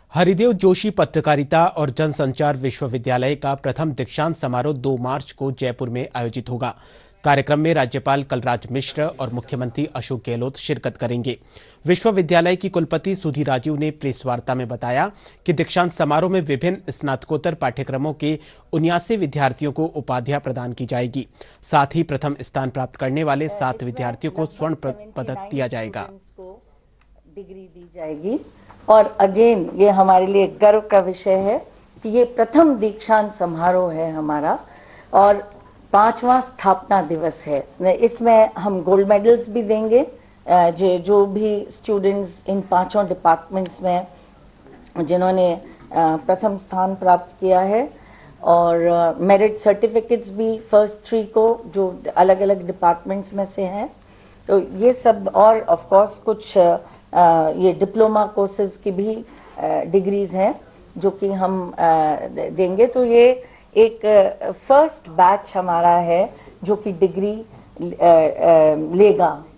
हरिदेव जोशी पत्रकारिता और जनसंचार विश्वविद्यालय का प्रथम दीक्षांत समारोह 2 मार्च को जयपुर में आयोजित होगा। कार्यक्रम में राज्यपाल कलराज मिश्र और मुख्यमंत्री अशोक गहलोत शिरकत करेंगे। विश्वविद्यालय की कुलपति सुधी राजीव ने प्रेस वार्ता में बताया कि दीक्षांत समारोह में विभिन्न स्नातकोत्तर पाठ्यक्रमों के 79 विद्यार्थियों को उपाधियां प्रदान की जाएगी। साथ ही प्रथम स्थान प्राप्त करने वाले 7 विद्यार्थियों को स्वर्ण पदक दिया जाएगा। डिग्री दी जाएगी और अगेन ये हमारे लिए गर्व का विषय है कि ये प्रथम दीक्षांत समारोह है हमारा और 5वां स्थापना दिवस है। इसमें हम गोल्ड मेडल्स भी देंगे जो भी स्टूडेंट्स इन 5 डिपार्टमेंट्स में जिन्होंने प्रथम स्थान प्राप्त किया है और मेरिट सर्टिफिकेट्स भी फर्स्ट 3 को जो अलग अलग डिपार्टमेंट्स में से हैं। तो ये सब और ऑफ कोर्स कुछ ये डिप्लोमा कोर्सेज की भी डिग्रीज हैं जो कि हम देंगे। तो ये एक फर्स्ट बैच हमारा है जो कि डिग्री लेगा।